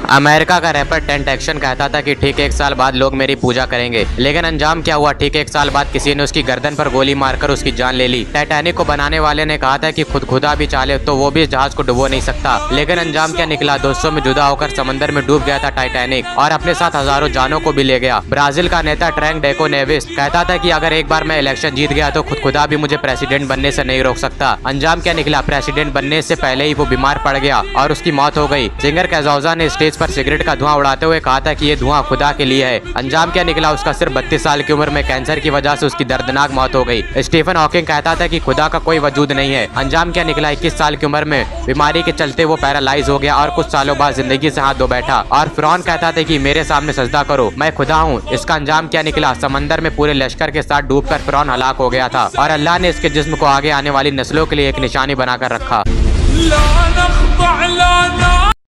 America का wrapper टेंटेक्शन कहता था कि ठीक 1 साल बाद लोग मेरी पूजा करेंगे, लेकिन अंजाम क्या हुआ? ठीक 1 साल बाद किसी ने उसकी गर्दन पर गोली मारकर उसकी जान ले ली। टाइटैनिक को बनाने वाले ने कहा था कि खुदा भी चाहे तो वो भी इस जहाज को डुबो नहीं सकता, लेकिन अंजाम क्या निकला? दोस्तों में जुदा होकर समंदर में डूब गया था टाइटैनिक और अपने साथ हजारों जानों को भी ले गया। ब्राजील का नेता ट्रैंक डेको नेविस कहता था कि अगर एक बार मैं इलेक्शन जीत गया तो खुदा भी मुझे प्रेसिडेंट बनने से नहीं रोक सकता। अंजाम क्या निकला? प्रेसिडेंट बनने से पहले ही वो बीमार पड़ गया और उसकी मौत हो गई। सिंगर कैज़ाउज़ा ने स्टेज पर सिगरेट का धुआं उड़ाते हुए कहा था कि ये धुआं खुदा के लिए है। अंजाम क्या निकला? उसका सिर्फ 32 साल की उम्र में कैंसर की वजह से उसकी दर्दनाक मौत हो गई। स्टीफन हॉकिंग कहता था कि खुदा का कोई वजूद नहीं है। अंजाम क्या निकला? 21 साल की उम्र में बीमारी के चलते वो पैरालाइज हो गया और कुछ सालों बाद जिंदगी से हाथ धो बैठा। और फिरौन कहता था कि मेरे सामने सजदा करो, मैं खुदा हूँ। इसका अंजाम क्या निकला? समंदर में पूरे लश्कर के साथ डूबकर फिरौन हलाक हो गया था और अल्लाह ने इसके जिस्म को आगे आने वाली नस्लों के लिए एक निशानी बनाकर रखा।